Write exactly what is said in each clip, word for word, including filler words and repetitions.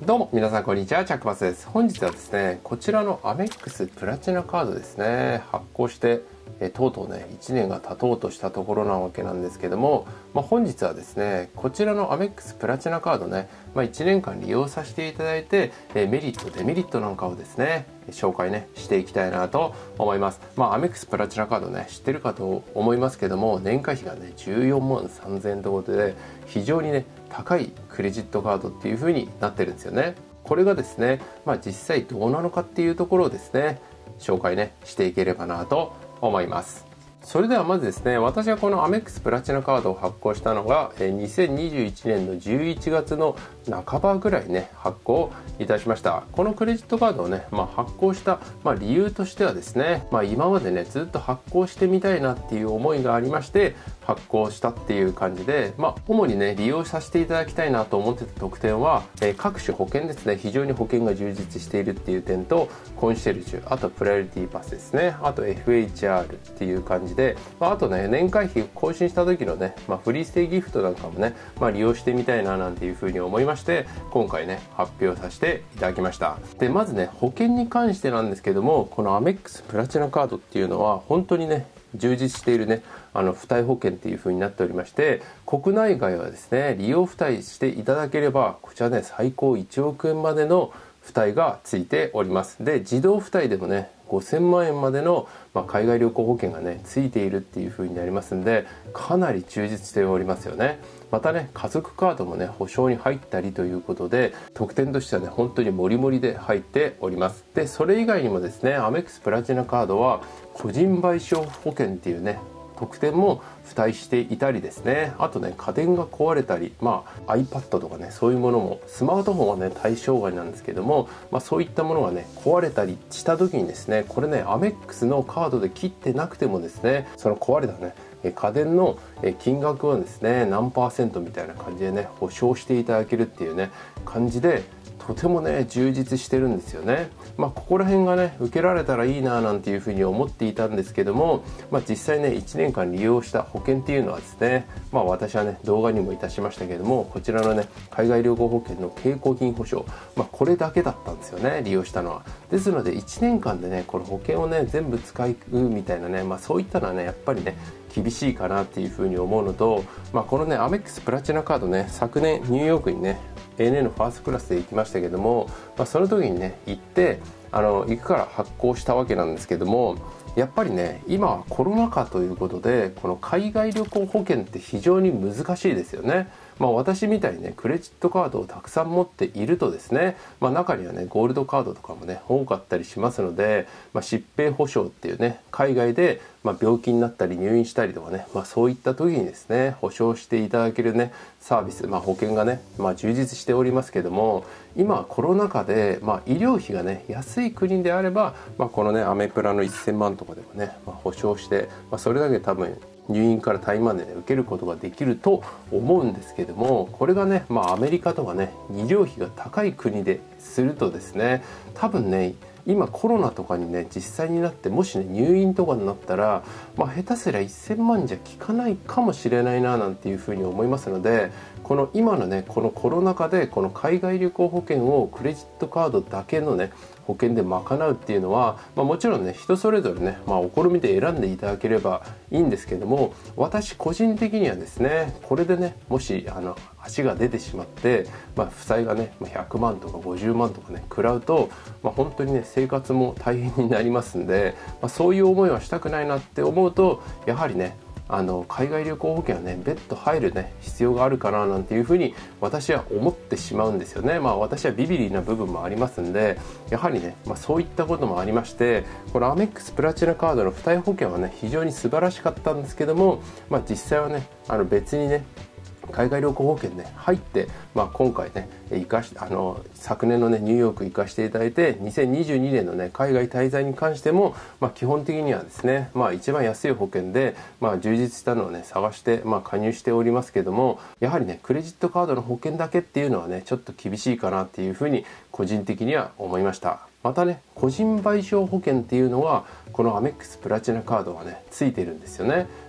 どうも皆さんこんにちは、チャックバスです。本日はですね、こちらのアメックスプラチナカードですね、発行してえとうとうねいちねんが経とうとしたところなわけなんですけども、まあ、本日はですねこちらのアメックスプラチナカードね、まあ、いちねんかん利用させていただいてえメリットデメリットなんかをですね紹介ねしていきたいなと思います。まあアメックスプラチナカードね知ってるかと思いますけども、年会費がねじゅうよんまんさんぜんえんということで非常にね高いクレジットカードっていう風になってるんですよね。これがですね、まあ、実際どうなのかっていうところをですね紹介ねしていければなと思います。それではまずですね、私がこのアメックスプラチナカードを発行したのがにせんにじゅういちねんのじゅういちがつの半ばぐらいね発行いたしました。このクレジットカードをね、まあ、発行した、まあ、理由としてはですね、まあ、今までねずっと発行してみたいなっていう思いがありまして発行したっていう感じで、まあ、主にね利用させていただきたいなと思ってた特典は、えー、各種保険ですね、非常に保険が充実しているっていう点と、コンシェルジュ、あとプライオリティパスですね、あと エフエイチアール っていう感じで、まあ、あとね年会費更新した時のね、まあ、フリーステイギフトなんかもね、まあ、利用してみたいななんていうふうに思いまして、今回ね発表させていただきました。でまずね保険に関してなんですけども、このアメックスプラチナカードっていうのは本当にね充実しているねあの付帯保険っていう風になっておりまして、国内外はですね利用付帯していただければこちらね最高いちおくえんまでの付帯がついております。で自動付帯でもねごせんまんえんまでの、まあ、海外旅行保険がねついているっていう風になりますんで、かなり充実しておりますよね。またね家族カードもね保証に入ったりということで、特典としてはね本当にモリモリで入っております。でそれ以外にもですねアメックスプラチナカードは個人賠償保険っていうね特典も付帯していたりですね、あとね家電が壊れたり、まあ iPad とかねそういうものも、スマートフォンはね対象外なんですけども、まあ、そういったものがね壊れたりした時にですね、これねアメックスのカードで切ってなくてもですね、その壊れたね家電の金額はですね何パーセントみたいな感じでね保証していただけるっていうね感じで、とてもね充実してるんですよね。まあここら辺がね受けられたらいいななんていうふうに思っていたんですけども、まあ実際ねいちねんかん利用した保険っていうのはですね、まあ私はね動画にもいたしましたけども、こちらのね海外旅行保険の携行金保証、まあこれだけだったんですよね利用したのは。ですのでいちねんかんでねこの保険をね全部使うみたいなね、まあそういったのはねやっぱりね厳しいかなっていうふうに思うのと、まあこのねアメックスプラチナカードね昨年ニューヨークにね エーエヌエー のファーストクラスで行きましたけども、まあ、その時にね行ってあの行くから発行したわけなんですけども、やっぱりね今はコロナ禍ということでこの海外旅行保険って非常に難しいですよね。まあ私みたいにねクレジットカードをたくさん持っているとですね、まあ中にはねゴールドカードとかもね多かったりしますので、まあ、疾病保障っていうね海外でまあ病気になったり入院したりとかね、まあそういった時にですね保証していただけるねサービス、まあ保険がねまあ充実しておりますけども、今コロナ禍でまあ医療費がね安い国であれば、まあこのねアメプラのせんまんとかでもね、まあ、保証して、まあ、それだけ多分入院から退院まで、ね、受けることができると思うんですけども、これがね、まあ、アメリカとかね医療費が高い国でするとですね、多分ね今コロナとかにね実際になってもしね入院とかになったら、まあ、下手すりゃせんまんじゃ効かないかもしれないななんていうふうに思いますので、この今のねこのコロナ禍でこの海外旅行保険をクレジットカードだけのね保険で賄うっていうのは、まあ、もちろんね人それぞれね、まあ、お好みで選んでいただければいいんですけども、私個人的にはですねこれでねもしあの足が出てしまって、まあ、負債がねひゃくまんとかごじゅうまんとかね食らうと、まあ、本当にね生活も大変になりますんで、まあ、そういう思いはしたくないなって思うと、やはりねあの海外旅行保険はね別途入るね必要があるかななんていうふうに私は思ってしまうんですよね。まあ私はビビリな部分もありますんで、やはりね、まあ、そういったこともありまして、このアメックスプラチナカードの付帯保険はね非常に素晴らしかったんですけども、まあ実際はねあの別にね海外旅行保険ね入って、まあ、今回ね生かしあの昨年のねニューヨーク行かしていただいて、にせんにじゅうにねんのね海外滞在に関しても、まあ、基本的にはですね、まあ、一番安い保険で、まあ、充実したのをね探して、まあ、加入しておりますけども、やはりねクレジットカードの保険だけっていうのはねちょっと厳しいかなっていうふうに個人的には思いました。またね個人賠償保険っていうのはこのアメックスプラチナカードはねついてるんですよね。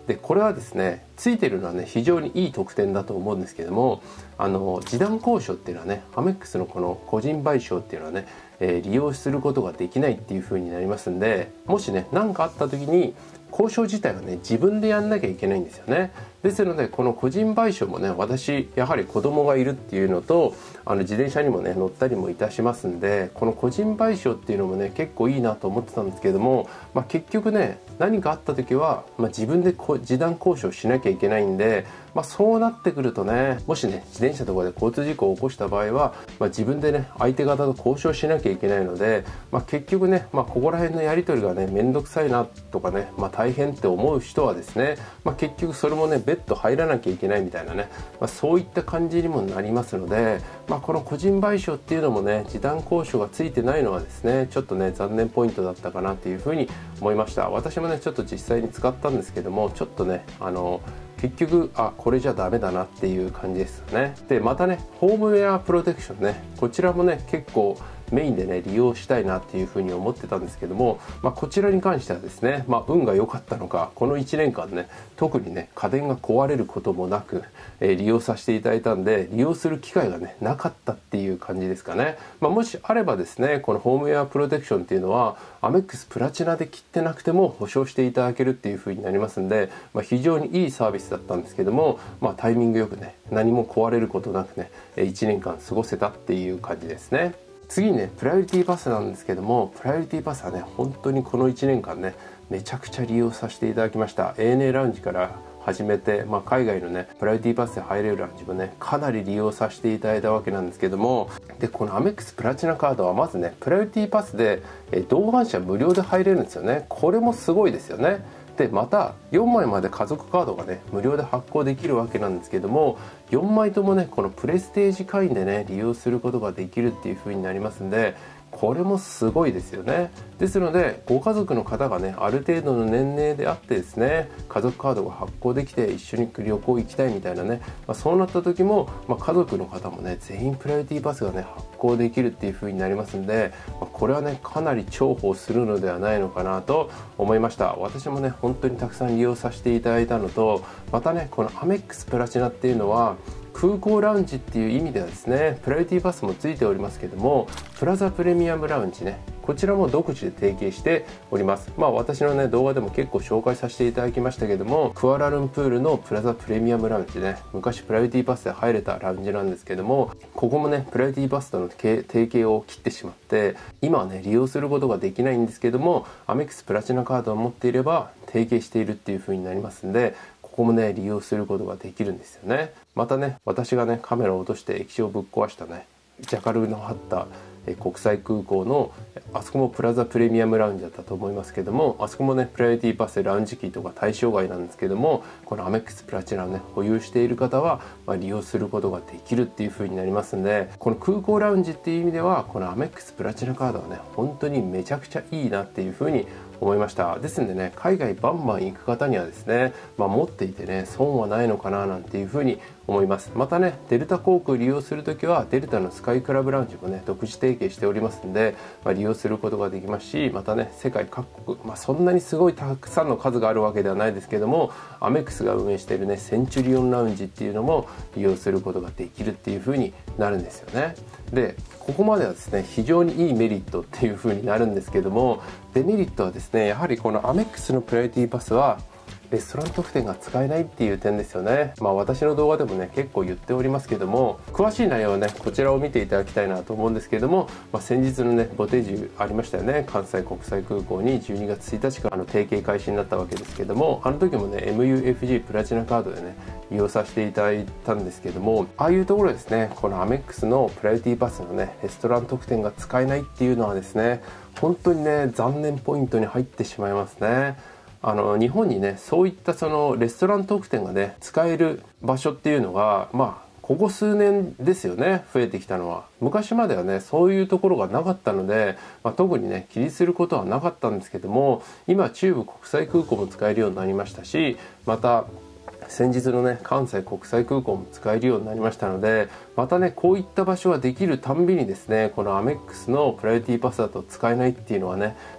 でこれはですねついてるのはね非常にいい特典だと思うんですけども、あの示談交渉っていうのはねアメックスのこの個人賠償っていうのはね、えー、利用することができないっていう風になりますんで、もしね何かあった時に交渉自体はね自分でやんなきゃいけないんですよね。ですのでこの個人賠償もね、私やはり子供がいるっていうのと、あの自転車にもね乗ったりもいたしますんで、この個人賠償っていうのもね結構いいなと思ってたんですけれども、まあ、結局ね何かあった時は、まあ、自分でこ示談交渉しなきゃいけないんで、まあ、そうなってくるとね、もしね自転車とかで交通事故を起こした場合は、まあ、自分でね相手方と交渉しなきゃいけないので、まあ、結局ね、まあ、ここら辺のやり取りがね面倒くさいなとかね、まあ、大変って思う人はですね、まあ、結局それもね別途入らなきゃいけないみたいなね、まあ、そういった感じにもなりますので、まあ、この個人賠償っていうのもね示談交渉がついてないのはですねちょっとね残念ポイントだったかなというふうに思いました。私もねちょっと実際に使ったんですけども、ちょっとねあの結局あこれじゃダメだなっていう感じですよね。でまたねホームウェアプロテクションね、こちらもね結構メインでね利用したいなっていうふうに思ってたんですけども、まあ、こちらに関してはですね、まあ、運が良かったのかこのいちねんかんね特にね家電が壊れることもなく、えー、利用させていただいたんで、利用する機会がねなかったっていう感じですかね。まあ、もしあればですねこのホームウェアプロテクションっていうのはアメックスプラチナで切ってなくても保証していただけるっていうふうになりますんで、まあ、非常にいいサービスだったんですけども、まあ、タイミングよくね何も壊れることなくねいちねんかん過ごせたっていう感じですね。次にねプライオリティパスなんですけども、プライオリティパスはね本当にこのいちねんかんねめちゃくちゃ利用させていただきました。 エーエヌエー ラウンジから始めて、まあ、海外のねプライオリティパスで入れるラウンジもねかなり利用させていただいたわけなんですけども、でこのアメックスプラチナカードはまずねプライオリティパスでえ同伴者無料で入れるんですよね。これもすごいですよね。でまたよんまいまで家族カードがね無料で発行できるわけなんですけども、よんまいともねこのプレステージ会員でね利用することができるっていう風になりますんで、これもすごいですよね。ですのでご家族の方がねある程度の年齢であってですね家族カードが発行できて一緒に旅行行きたいみたいなね、まあ、そうなった時も、まあ、家族の方もね全員プライオリティパスがね発行できるっていう風になりますんで、まあ、これはねかなり重宝するのではないのかなと思いました。私もね本当にたくさん利用させていただいたのと、またねこのアメックスプラチナっていうのは空港ラウンジっていう意味ではですねプライオリティパスもついておりますけども、プラザプレミアムラウンジねこちらも独自で提携しております。まあ私のね動画でも結構紹介させていただきましたけども、クアラルンプールのプラザプレミアムラウンジね、昔プライオリティパスで入れたラウンジなんですけども、ここもねプライオリティパスとの提携を切ってしまって今はね利用することができないんですけども、アメックスプラチナカードを持っていれば提携しているっていう風になりますんで、ここもね利用することができるんですよね。またね私がねカメラを落として液晶をぶっ壊したねジャカルの張った国際空港のあそこもプラザプレミアムラウンジだったと思いますけども、あそこもねプライオリティパスでラウンジキーとか対象外なんですけども、このアメックスプラチナをね保有している方は、まあ、利用することができるっていう風になりますんで、この空港ラウンジっていう意味ではこのアメックスプラチナカードはね本当にめちゃくちゃいいなっていう風に思いました。ですんでね海外バンバン行く方にはですね、まあ、持っていてね損はないのかななんていう風に思います。またねデルタ航空利用するときはデルタのスカイクラブラウンジもね独自提携しておりますんで、まあ、利用することができますし、またね世界各国、まあ、そんなにすごいたくさんの数があるわけではないですけども、アメックスが運営しているねセンチュリオンラウンジっていうのも利用することができるっていう風になるんですよね。でここまではですね非常にいいメリットっていう風になるんですけども、デメリットはですねやはりこのアメックスのプライオリティパスはレストラン特典が使えないっていう点ですよね。まあ私の動画でもね結構言っておりますけども、詳しい内容はねこちらを見ていただきたいなと思うんですけども、まあ、先日のねボテージありましたよね。関西国際空港にじゅうにがつついたちからあの提携開始になったわけですけども、あの時もね エムユーエフジー プラチナカードでね利用させていただいたんですけども、ああいうところですねこのアメックスのプライオリティパスのねレストラン特典が使えないっていうのはですね本当にね残念ポイントに入ってしまいますね。あの日本にねそういったそのレストラン特典がね使える場所っていうのがまあここ数年ですよね増えてきたのは。昔まではねそういうところがなかったので、まあ、特にね気にすることはなかったんですけども、今中部国際空港も使えるようになりましたし、また先日のね関西国際空港も使えるようになりましたので、またねこういった場所ができるたんびにですねこのアメックスのプライオリティパスだと使えないっていうのはね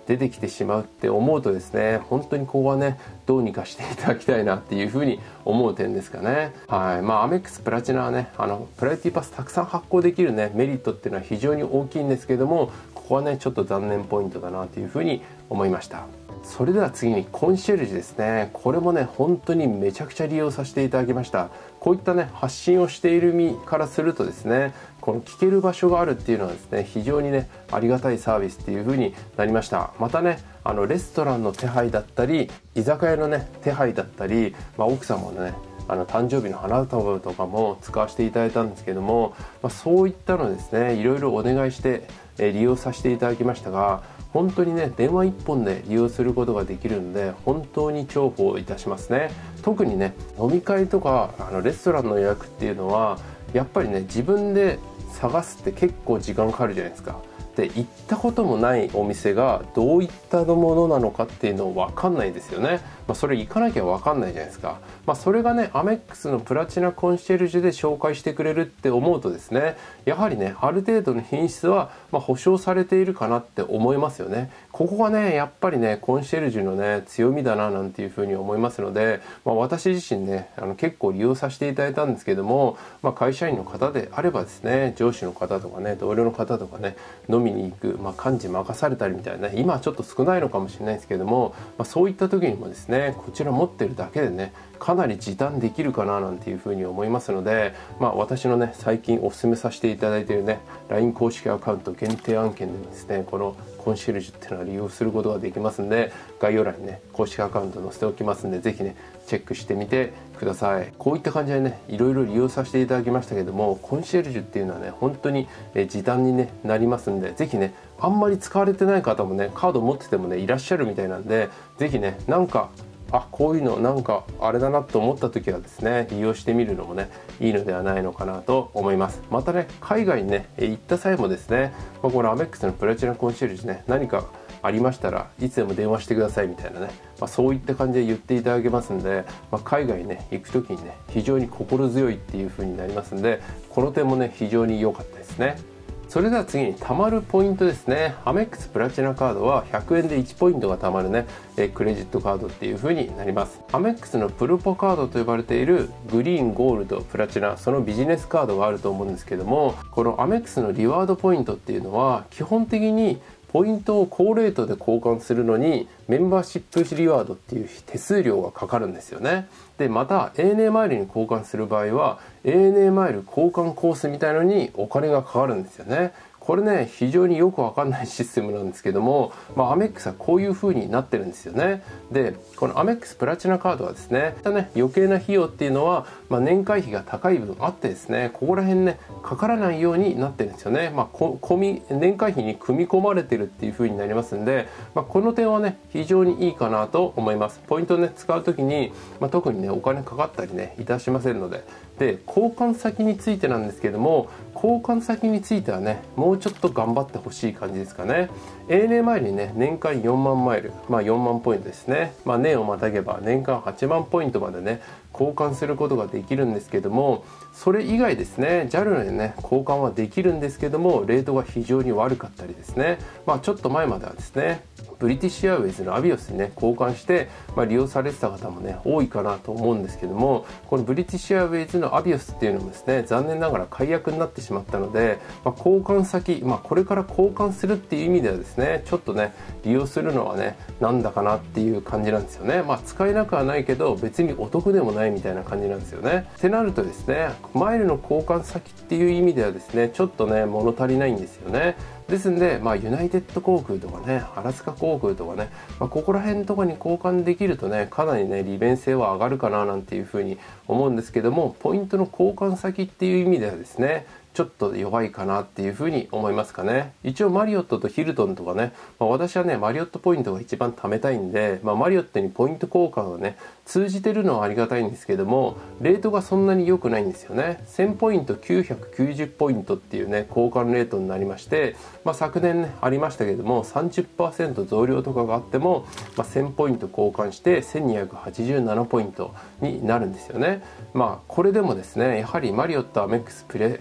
出てきてしまうって思うとですね、本当にここはねどうにかしていただきたいなっていうふうに思う点ですかね。はい、まあアメックスプラチナはね、あのプライオリティパスたくさん発行できるねメリットっていうのは非常に大きいんですけども、ここはねちょっと残念ポイントだなというふうに思いました。それでは次にコンシェルジュですね。これもね本当にめちゃくちゃ利用させていただきました。こういったね発信をしている身からするとですね、この聞ける場所があるっていうのはですね、非常にねありがたいサービスっていう風になりました。またね、あのレストランの手配だったり居酒屋のね手配だったり、まあ、奥様のねあの誕生日の花束とかも使わせていただいたんですけども、まあ、そういったのですねいろいろお願いして、えー、利用させていただきましたが、本当にね電話いっぽんで利用することができるので本当に重宝いたしますね。特にね飲み会とかあのレストランの予約っていうのはやっぱりね自分で探すって結構時間かかるじゃないですか。で行ったこともないお店がどういったものなのかっていうの分かんないですよね。まあ、それ行かなきゃ分かんないじゃないですか。まあ、それがねアメックスのプラチナコンシェルジュで紹介してくれるって思うとですね、やはりねある程度の品質はまあ保証されているかなって思いますよね。ここがねやっぱりねコンシェルジュのね強みだななんていうふうに思いますので、まあ、私自身ねあの結構利用させていただいたんですけども、まあ、会社員の方であればですね、上司の方とかね同僚の方とかね飲みに行く、まあ、幹事任されたりみたいなね、今はちょっと少ないのかもしれないですけども、まあ、そういった時にもですねこちら持ってるだけでねかなり時短できるかななんていうふうに思いますので、まあ、私のね最近お勧めさせていただいているね ライン 公式アカウント限定案件でですね、このコンシェルジュっていうのは利用することができますんで、概要欄にね公式アカウント載せておきますんで、ぜひねチェックしてみてください。こういった感じでねいろいろ利用させていただきましたけども、コンシェルジュっていうのはね本当に時短に、ね、なりますんで、ぜひねあんまり使われてない方もねカード持っててもねいらっしゃるみたいなんで、ぜひねなんかあこういうのなんかあれだなと思った時はですね利用してみるのもねいいのではないのかなと思います。またね海外にね行った際もですね、まあ、このアメックスのプラチナコンシェルジュね、何かありましたらいつでも電話してくださいみたいなね、まあ、そういった感じで言っていただけますんで、まあ、海外にね行く時にね非常に心強いっていう風になりますんで、この点もね非常に良かったですね。それでは次に貯まるポイントですね。アメックスプラチナカードはひゃくえんでいちポイントが貯まるねクレジットカードっていう風になります。アメックスのプルポカードと呼ばれているグリーン、ゴールド、プラチナ、そのビジネスカードがあると思うんですけども、このアメックスのリワードポイントっていうのは基本的にポイントを高レートで交換するのにメンバーシップリワードっていう手数料がかかるんですよね。でまた エーエヌエー マイルに交換する場合は エーエヌエー マイル交換コースみたいのにお金がかかるんですよね。これね非常によくわかんないシステムなんですけども、まあ、アメックスはこういう風になってるんですよね。でこのアメックスプラチナカードはですね、ね余計な費用っていうのは、まあ、年会費が高い分あってですね、ここら辺ねかからないようになってるんですよね。まあ、こ込み年会費に組み込まれてるっていう風になりますんで、まあ、この点はね非常にいいかなと思います。ポイントをね使う時に、まあ、特にねお金かかったりねいたしませんので。で交換先についてなんですけども、交換先についてはねもうちょっと頑張ってほしい感じですかね。 エーエヌエー マイルにね年間よんまんマイル、まあ、よんまんポイントですね、まあ、年をまたげば年間はちまんポイントまでね交換することができるんですけども、それ以外ですね ジャル でね交換はできるんですけどもレートが非常に悪かったりですね、まあ、ちょっと前まではですねブリティッシュエアウェイズのアビオスにね交換して、まあ、利用されてた方もね多いかなと思うんですけども、このブリティッシュエアウェイズのアビオスっていうのもですね残念ながら解約になってしまったので、まあ、交換先、まあ、これから交換するっていう意味ではですねちょっとね利用するのはねなんだかなっていう感じなんですよね。まあ使えなくはないけど別にお得でもないみたいな感じなんですよね。ってなるとですねマイルの交換先っていう意味ではですねちょっとね物足りないんですよね。ですんで、まあ、ユナイテッド航空とかねアラスカ航空とかね、まあ、ここら辺とかに交換できるとねかなりね利便性は上がるかななんていうふうに思うんですけども、ポイントの交換先っていう意味ではですねちょっと弱いかなっていうふうに思いますかね。一応マリオットとヒルトンとかね、まあ、私はねマリオットポイントが一番貯めたいんで、まあ、マリオットにポイント交換がね通じてるのはありがたいんですけども、レートがそんなに良くないんですよね。せんポイントきゅうひゃくきゅうじゅうポイントっていうね交換レートになりまして、まあ、昨年ねありましたけども さんじゅっパーセント 増量とかがあっても、まあ、せんポイント交換してせんにひゃくはちじゅうななポイントになるんですよね。まあこれでもですねやはりマリオットアメックスプレミアム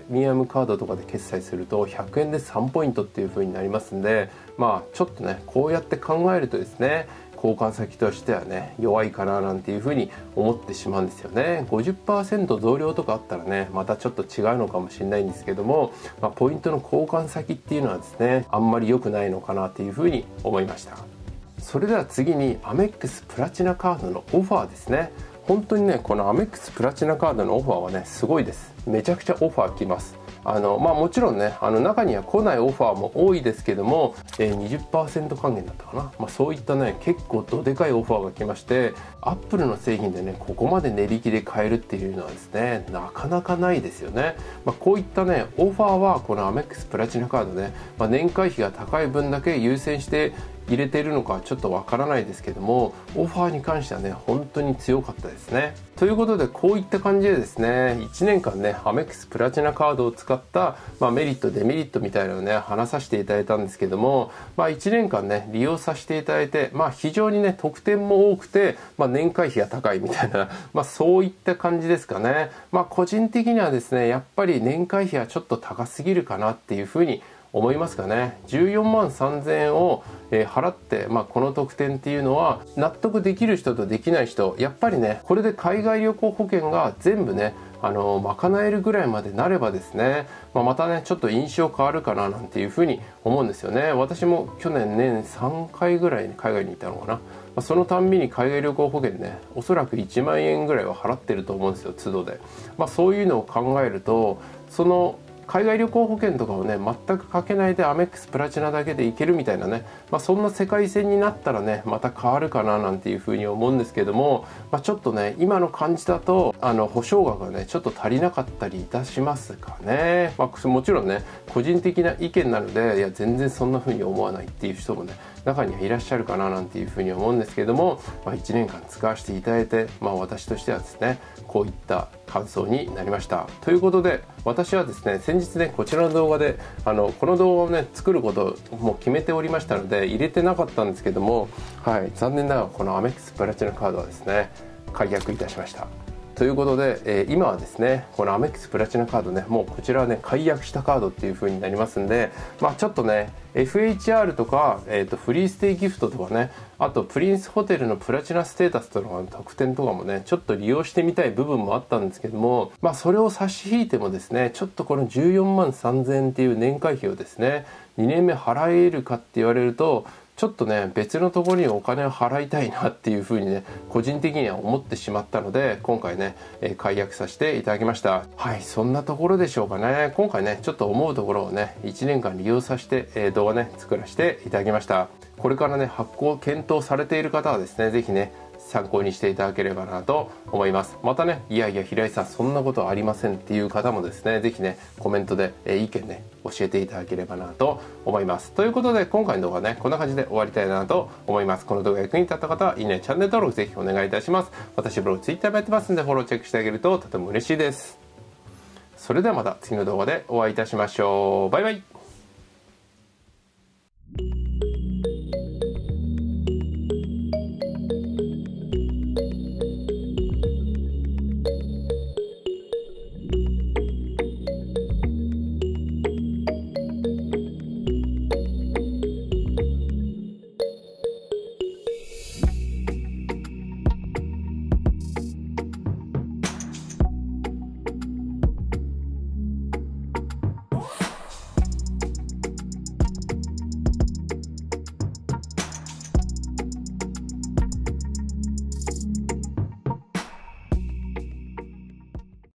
ムカードとかで決済するとひゃくえんでさんポイントっていう風になりますんで、まあちょっとねこうやって考えるとですね、交換先としてはね弱いかななんていうふうに思ってしまうんですよね。 ごじゅっパーセント 増量とかあったらねまたちょっと違うのかもしれないんですけども、まあ、ポイントの交換先っていうのはですねあんまり良くないのかなっていうふうに思いました。それでは次にアメックスプラチナカードのオファーですね。本当にねこのアメックスプラチナカードのオファーはねすごいです。めちゃくちゃオファー来ます。あのまあもちろんねあの中には来ないオファーも多いですけども、えー、にじゅっパーセント 還元だったかな、まあ、そういったね結構どでかいオファーが来まして、アップルの製品でねここまで値引きで買えるっていうのはですねなかなかないですよね。まあ、こういったねオファーはこのアメックスプラチナカードね、まあ、年会費が高い分だけ優先して入れているのかちょっとわからないですけども、オファーに関してはね本当に強かったですね。ということでこういった感じでですねいちねんかんねアメックスプラチナカードを使った、まあ、メリットデメリットみたいなのをね話させていただいたんですけども、まあ、いちねんかんね利用させていただいて、まあ、非常にね特典も多くて、まあ、年会費が高いみたいな、まあ、そういった感じですかね。まあ、個人的にはですねやっぱり年会費はちょっと高すぎるかなっていうふうに思いますかね。じゅうよんまんさんぜんえんを払って、まあ、この特典っていうのは納得できる人とできない人、やっぱりねこれで海外旅行保険が全部ねあの賄えるぐらいまでなればですね、まあ、またねちょっと印象変わるかななんていうふうに思うんですよね。私も去年年さんかいぐらいに海外に行ったのかな、まあ、そのたんびに海外旅行保険ねおそらくいちまんえんぐらいは払ってると思うんですよ、都度で。まあ、そういうのを考えるとその海外旅行保険とかをね全くかけないでアメックスプラチナだけでいけるみたいなね、まあ、そんな世界線になったらねまた変わるかななんていうふうに思うんですけども、まあ、ちょっとね今の感じだとあの保証額がねちょっと足りなかったりいたしますかね。まあ、もちろんね個人的な意見なのでいや全然そんなふうに思わないっていう人もね中にはいらっしゃるかななんていうふうに思うんですけども、まあ、いちねんかん使わせていただいて、まあ、私としてはですねこういった感想になりました。ということで私はですね先日ねこちらの動画であのこの動画をね作ることをもう決めておりましたので入れてなかったんですけども、はい、残念ながらこのアメックスプラチナカードはですね解約いたしました。ということで、えー、今はですねこのアメックスプラチナカードねもうこちらはね解約したカードっていう風になりますんで、まあちょっとね エフエイチアール とか、えー、とフリーステイギフトとかね、あとプリンスホテルのプラチナステータスとかの特典とかもねちょっと利用してみたい部分もあったんですけども、まあそれを差し引いてもですねちょっとこのじゅうよんまんさんぜんえんっていう年会費をですねにねんめ払えるかって言われるとちょっとね別のところにお金を払いたいなっていうふうにね個人的には思ってしまったので今回ね、えー、解約させていただきました。はい、そんなところでしょうかね。今回ねちょっと思うところをねいちねんかん利用させて、えー、動画ね作らせていただきました。これからね発行検討されている方はですね是非ね参考にしていただければなと思います。またねいやいや平井さんそんなことはありませんっていう方もですね是非ねコメントで、えー、意見ね教えていただければなと思います。ということで今回の動画はねこんな感じで終わりたいなと思います。この動画が役に立った方はいいねチャンネル登録ぜひお願いいたします。私ブログツイッターもやってますんでフォローチェックしてあげるととても嬉しいです。それではまた次の動画でお会いいたしましょう。バイバイ。